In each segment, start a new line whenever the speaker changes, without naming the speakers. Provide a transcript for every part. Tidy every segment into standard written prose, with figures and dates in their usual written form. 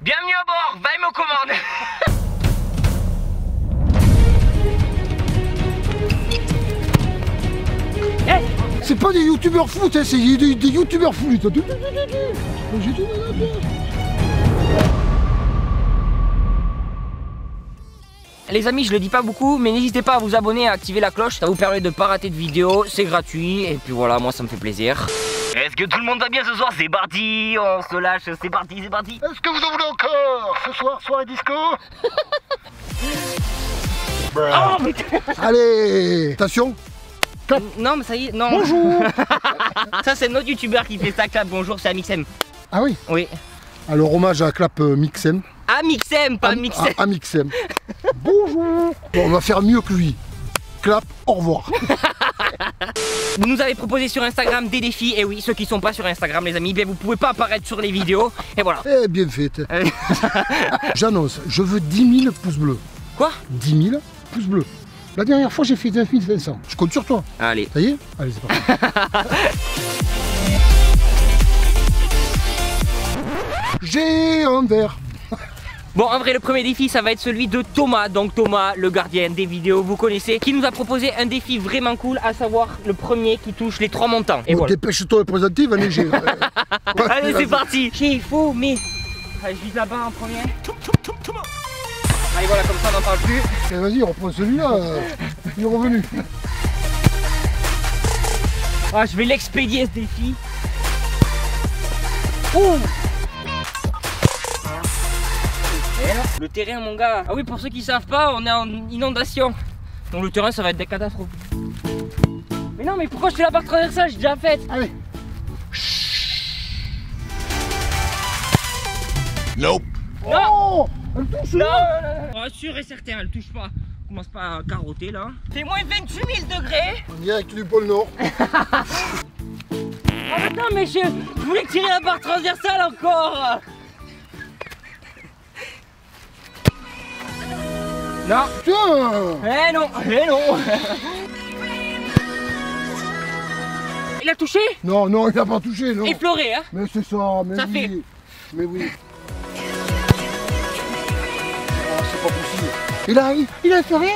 Bienvenue à bord, Vaim aux commandes.
C'est pas des youtubeurs foot, hein, c'est des youtubeurs foot.
Les amis, je le dis pas beaucoup, mais n'hésitez pas à vous abonner et à activer la cloche. Ça vous permet de pas rater de vidéos, c'est gratuit. Et puis voilà, moi ça me fait plaisir. Est-ce que tout le monde va bien ce soir? C'est parti, on se lâche, c'est parti, c'est parti.
Est-ce que vous en voulez encore? Ce soir, soirée disco.
Oh, mais...
Allez, attention. Clap.
Non, mais ça y est, non.
Bonjour.
Ça, c'est notre youtubeur qui fait ça, clap. Bonjour, c'est Amixem.
Ah oui.
Oui.
Alors, hommage à Clap Mixem.
Amixem, pas Mixem.
Mixem. Bonjour. Bon, on va faire mieux que lui. Clap, au revoir.
Vous nous avez proposé sur Instagram des défis. Et oui, ceux qui sont pas sur Instagram, les amis, bien, vous pouvez pas apparaître sur les vidéos. Et voilà.
Eh, bien fait. J'annonce, je veux 10 000 pouces bleus.
Quoi?
10 000 pouces bleus. La dernière fois, j'ai fait 9 500. Je compte sur toi.
Allez.
Ça y est? Allez, c'est parti. J'ai un verre.
Bon, en vrai, le premier défi, ça va être celui de Thomas. Donc Thomas, le gardien des vidéos, vous connaissez, qui nous a proposé un défi vraiment cool, à savoir le premier qui touche les 3 montants. Et
Bon,
voilà.
dépêche-toi de présenter, il va neiger.
Allez, c'est parti. Il faut, mais... Allez, je vise là-bas en premier. Allez, voilà, comme ça, on n'en parle plus.
Eh, vas-y, reprends celui-là. Il est revenu.
Ah, je vais l'expédier, ce défi. Ouh. Le terrain, mon gars. Ah oui, pour ceux qui savent pas, on est en inondation. Donc le terrain, ça va être des catastrophes. Mais non, mais pourquoi je fais la barre traversale? J'ai déjà faite.
Allez.
Nope.
Oh, elle touche.
Non, oh, sûr et certain, elle touche pas. Commence pas à carotter là. C'est moins 28 000 degrés.
En direct du pôle Nord.
Oh attends, mais je voulais tirer la barre transversale encore. Non.
Putain.
Eh non, eh non. Il a touché?
Non, non, il n'a pas touché, non.
Effleuré, hein.
Mais c'est ça, mais
Ça
oui.
fait.
Mais oui. Oh, c'est pas possible. Il a fait rien.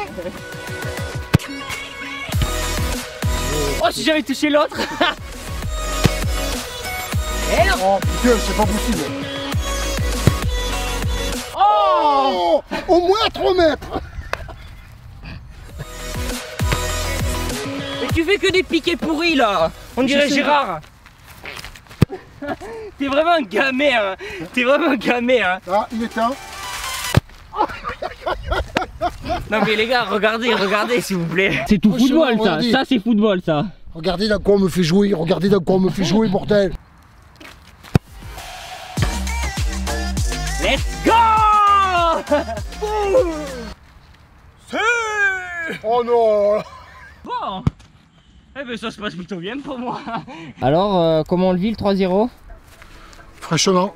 Oh, si j'avais touché l'autre. Eh non.
Oh putain, c'est pas possible.
Oh,
Au moins 3 mètres.
mais tu fais que des piquets pourris là. On dirait
sais.
Gérard. T'es vraiment un gamin, hein. T'es vraiment un gamin, hein.
Ah, il est temps.
Non mais les gars, regardez, regardez s'il vous plaît. C'est tout
Franchement,
football ça.
regardez.
Ça c'est football ça.
Regardez dans quoi on me fait jouer, regardez dans quoi on me fait jouer, bordel.
Let's go.
Oh non.
Bon. Eh ben ça se passe plutôt bien pour moi. Alors, comment on le vit le 3-0?
Fraîchement.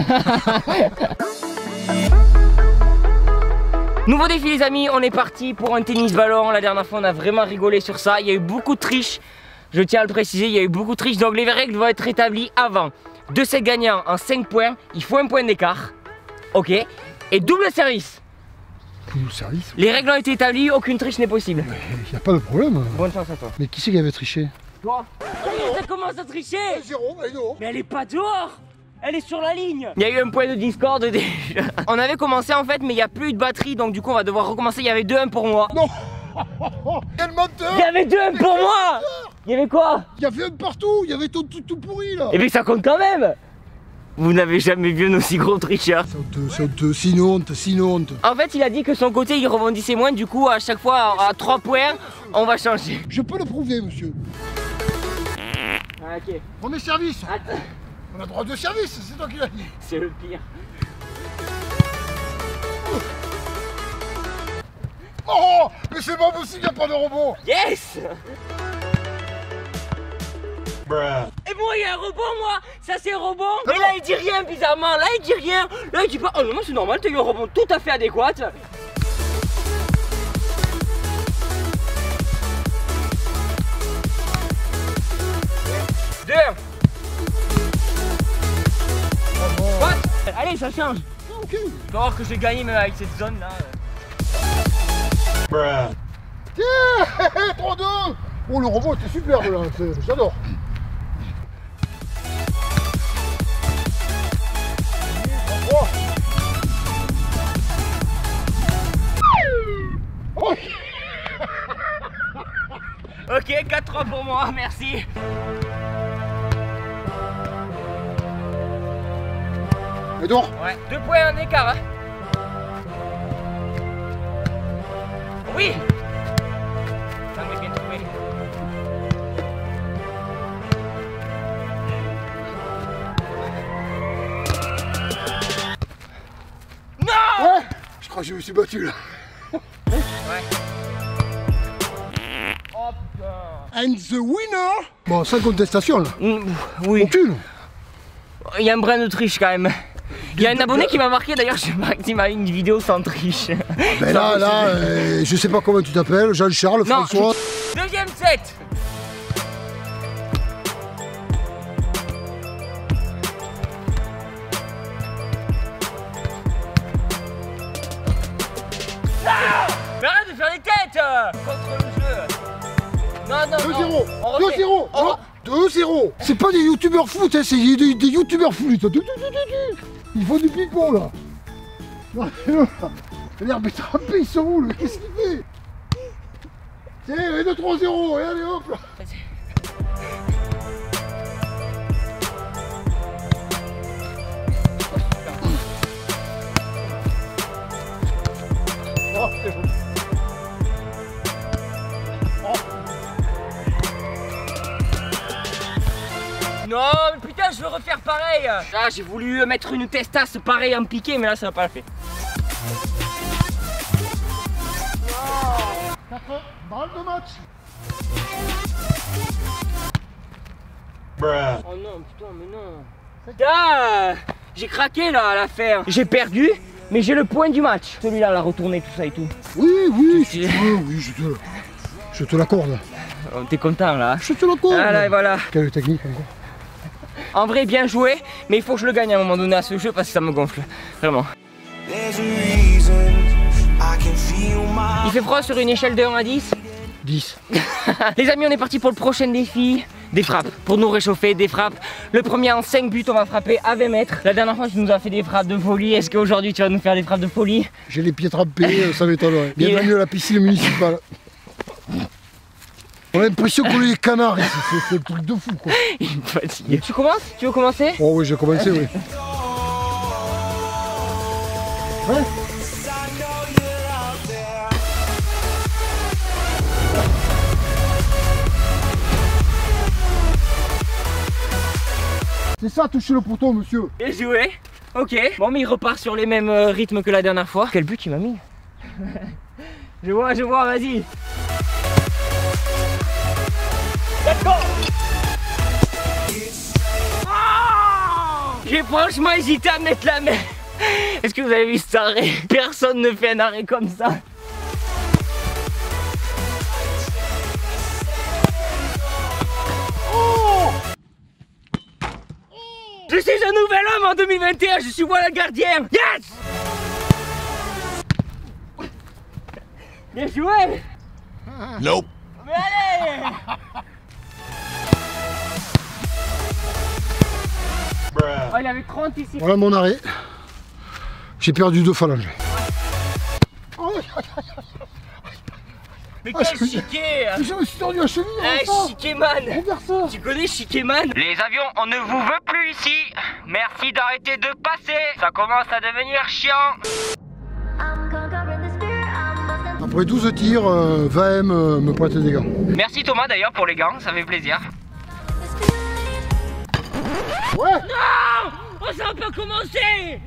Nouveau défi les amis, on est parti pour un tennis ballon. La dernière fois on a vraiment rigolé sur ça. Il y a eu beaucoup de triches. Je tiens à le préciser, il y a eu beaucoup de triches. Donc les règles vont être rétablies avant. 2 sets gagnants en 5 points. Il faut un point d'écart. Ok. Et double service.
Tout service.
Les règles ont été établies, aucune triche n'est possible.
Il n'y a pas de problème.
Bonne chance à toi.
Mais qui c'est qui avait triché?
Toi. Ça commence à tricher.
0, allez, non.
Mais elle est pas dehors. Elle est sur la ligne. Il y a eu un point de Discord déjà. On avait commencé en fait mais il n'y a plus de batterie. Donc du coup on va devoir recommencer. Il y avait 2-1 pour moi.
Non. Quel menteur.
Il y avait 2-1 pour moi. Il y avait quoi?
Il y avait un partout, il y avait tout pourri là.
Et bien ça compte quand même. Vous n'avez jamais vu un aussi gros tricheur.
C'est honteux, c'est une honte, c'est une honte.
En fait il a dit que son côté il rebondissait moins. Du coup à chaque fois à 3 points on va changer.
Je peux le prouver, monsieur.
Ah, ok.
Premier service.
Attends.
On a droit de service, c'est toi qui l'as dit.
C'est le pire.
Oh, mais c'est pas possible, il n'y a pas de rebond.
Yes.
Bruh.
Et moi il y a un rebond moi. Ça c'est un rebond. Mais là il dit rien bizarrement. Là il dit rien. Là il dit pas. Oh non moi c'est normal. T'as eu un rebond tout à fait adéquat. 2. What? allez, ça change.
Ok.
Tu vas voir que j'ai gagné même avec cette zone là.
Bruh.
Tiens, 3-2. Oh, le robot était superbe là, j'adore. Oh.
Ok, 4-3 pour moi, merci.
Et donc
Ouais, 2 points en écart. Hein. Oui. Ça m'a bien trouvé. Non.
Ouais. Je crois que je me suis battu là.
Ouais. Oh putain.
And the winner. Bon, sans contestation là.
Oui.
Aucune.
Il y a un brin de triche quand même. Il y a un abonné qui m'a marqué d'ailleurs, je sais pas, qui m'a mis une vidéo sans triche.
Ben là, je sais pas comment tu t'appelles, Jean-Charles,
Non.
François.
Deuxième set. Ah, mais arrête de faire des têtes contre le jeu. Non, non, non.
2-0.
On refait.
2-0.
On-
2-0. C'est pas des youtubeurs foot, hein, c'est des youtubeurs flûtes. Ils font du ping-pong là. L'arbitre a trempé, ils sont où là? Qu'est-ce qu'il fait? Tiens, 2-3-0, et allez hop là. Oh, c'est bon.
Non, mais putain, je veux refaire pareil. Ah, j'ai voulu mettre une testasse pareil en piqué, mais là, ça va pas le faire.
4 balles de match.
Bruh.
Oh non, putain, mais non. Putain, j'ai craqué là à la fin. J'ai perdu, mais j'ai le point du match. Celui-là, l'a retourné, tout ça et tout.
Oui, oui,
Tu-
si tu veux, oui, je te l'accorde.
Oh, t'es content là?
Je te l'accorde.
Ah là, et voilà.
Quelle technique encore.
En vrai, bien joué, mais il faut que je le gagne à un moment donné à ce jeu parce que ça me gonfle. Vraiment. Il fait froid sur une échelle de 1 à 10.
10.
Les amis, on est parti pour le prochain défi. Des frappes, pour nous réchauffer, des frappes. Le premier en 5 buts, on va frapper à 20 mètres. La dernière fois, tu nous as fait des frappes de folie. Est-ce qu'aujourd'hui, tu vas nous faire des frappes de folie?
J'ai les pieds trempés, ça m'étonnerait. Bienvenue à la piscine municipale. On a l'impression qu'on est des canards ici, c'est un truc de fou quoi.
Il me fatigue. Tu commences? Tu veux commencer?
Oh oui, j'ai commencé, oui. Ouais. C'est ça, toucher le poteau, monsieur.
Bien joué. Ok. Bon, mais il repart sur les mêmes rythmes que la dernière fois. Quel but il m'a mis? Je vois, vas-y. D'accord. J'ai franchement hésité à mettre la main. Est-ce que vous avez vu cet arrêt? Personne ne fait un arrêt comme ça. Je suis un nouvel homme en 2021, je suis moi le gardien. Yes! Bien joué!
Nope.
Mais allez!
Bruh.
Oh, il avait 30 ici.
Voilà mon arrêt. J'ai perdu 2 phalanges.
Mais
Ah,
quel chiquet!
Je me suis tordu la cheville.
Eh, chiquet-man!
Regarde ça.
Tu connais Chiquet-man? Les avions, on ne vous veut plus ici. Merci d'arrêter de passer. Ça commence à devenir chiant.
Après 12 tirs, 20 M me prête des gants.
Merci Thomas d'ailleurs pour les gants, ça fait plaisir.
Ouais.
Non! Oh, ça va pas commencer!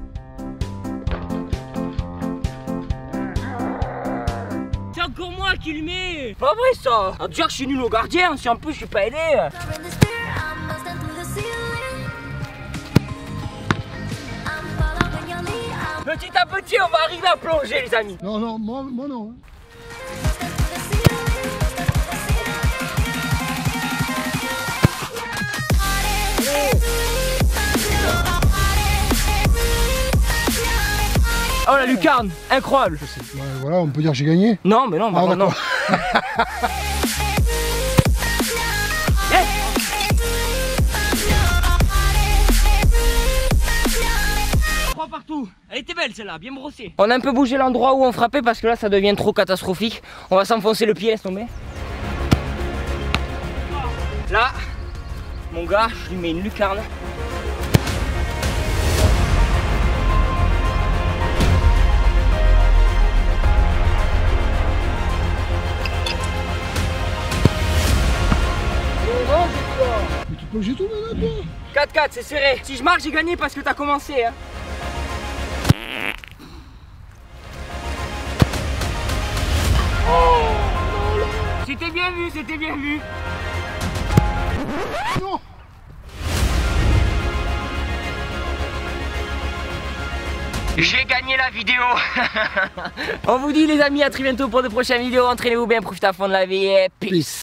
C'est encore moi qui le mets! Pas vrai ça! Ah, déjà que je suis nul au gardien, si en plus je suis pas aidé! Petit à petit, on va arriver à plonger, les amis!
Non, non, moi non.
Oh la lucarne, incroyable.
Ouais, voilà, on peut dire que j'ai gagné.
Non, mais non, bah,
Ah,
non. Yes. Trois partout. Elle était belle celle-là, bien brossée. On a un peu bougé l'endroit où on frappait parce que là ça devient trop catastrophique. On va s'enfoncer le pied, laisse tomber. Là, mon gars, je lui mets une lucarne.
Mais tu peux que j'ai tout maintenant, toi.
4-4, c'est serré. Si je marque, j'ai gagné parce que t'as commencé. Hein. C'était bien vu, c'était bien vu.
Non.
J'ai gagné la vidéo. On vous dit les amis, à très bientôt pour de prochaines vidéos. Entraînez-vous bien, profitez à fond de la vie et peace.